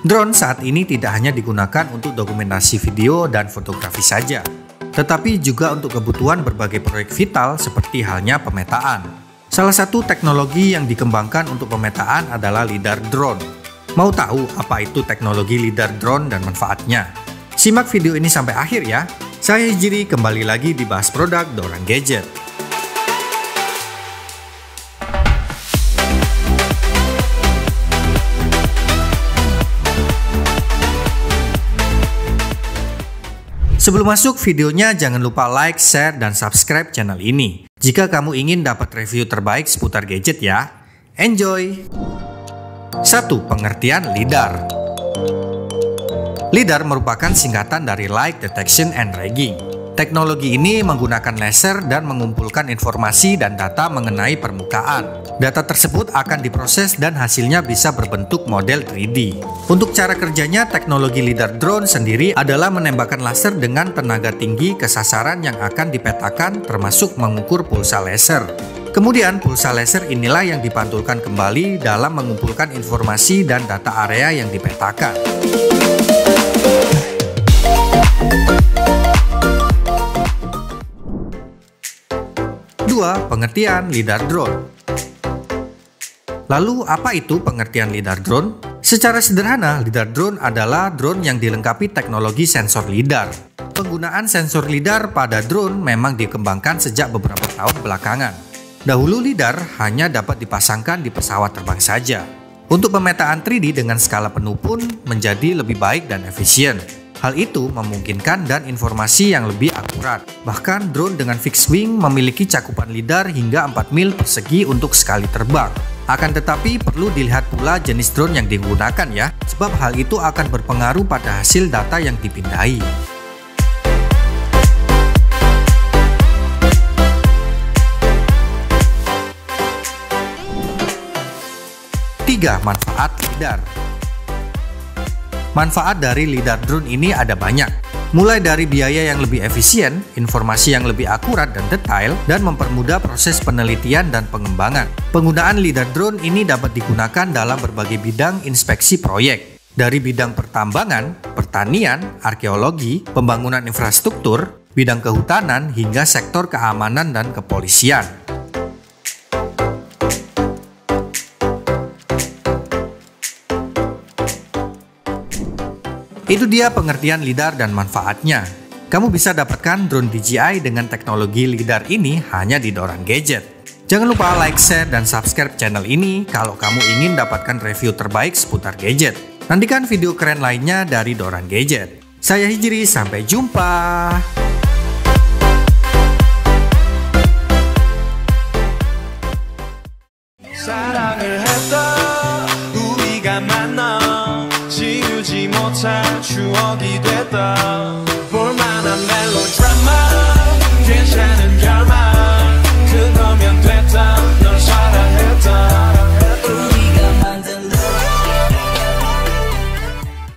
Drone saat ini tidak hanya digunakan untuk dokumentasi video dan fotografi saja, tetapi juga untuk kebutuhan berbagai proyek vital seperti halnya pemetaan. Salah satu teknologi yang dikembangkan untuk pemetaan adalah LiDAR drone. Mau tahu apa itu teknologi LiDAR drone dan manfaatnya? Simak video ini sampai akhir ya. Saya Hijri, kembali lagi di Bahas Produk Dorang Gadget. Sebelum masuk videonya, jangan lupa like, share, dan subscribe channel ini jika kamu ingin dapat review terbaik seputar gadget ya. Enjoy! 1. Pengertian LiDAR. LiDAR merupakan singkatan dari Light Detection and Tracking. Teknologi ini menggunakan laser dan mengumpulkan informasi dan data mengenai permukaan. Data tersebut akan diproses dan hasilnya bisa berbentuk model 3D. Untuk cara kerjanya, teknologi LiDAR drone sendiri adalah menembakkan laser dengan tenaga tinggi ke sasaran yang akan dipetakan, termasuk mengukur pulsa laser. Kemudian pulsa laser inilah yang dipantulkan kembali dalam mengumpulkan informasi dan data area yang dipetakan. Pengertian LiDAR drone. Lalu apa itu pengertian LiDAR drone? Secara sederhana, LiDAR drone adalah drone yang dilengkapi teknologi sensor LiDAR. Penggunaan sensor LiDAR pada drone memang dikembangkan sejak beberapa tahun belakangan. Dahulu LiDAR hanya dapat dipasangkan di pesawat terbang saja. Untuk pemetaan 3D dengan skala penuh pun menjadi lebih baik dan efisien. Hal itu memungkinkan dan informasi yang lebih akurat. Bahkan drone dengan fixed wing memiliki cakupan LiDAR hingga 4 mil persegi untuk sekali terbang. Akan tetapi perlu dilihat pula jenis drone yang digunakan ya, sebab hal itu akan berpengaruh pada hasil data yang dipindai. Tiga, manfaat LiDAR. Manfaat dari LiDAR drone ini ada banyak, mulai dari biaya yang lebih efisien, informasi yang lebih akurat dan detail, dan mempermudah proses penelitian dan pengembangan. Penggunaan LiDAR drone ini dapat digunakan dalam berbagai bidang inspeksi proyek, dari bidang pertambangan, pertanian, arkeologi, pembangunan infrastruktur, bidang kehutanan, hingga sektor keamanan dan kepolisian. Itu dia pengertian LiDAR dan manfaatnya. Kamu bisa dapatkan drone DJI dengan teknologi LiDAR ini hanya di Dorang Gadget. Jangan lupa like, share, dan subscribe channel ini kalau kamu ingin dapatkan review terbaik seputar gadget. Nantikan video keren lainnya dari Dorang Gadget. Saya Hijri, sampai jumpa! 추억이 됐다 볼만한 멜로드라마 괜찮은 결말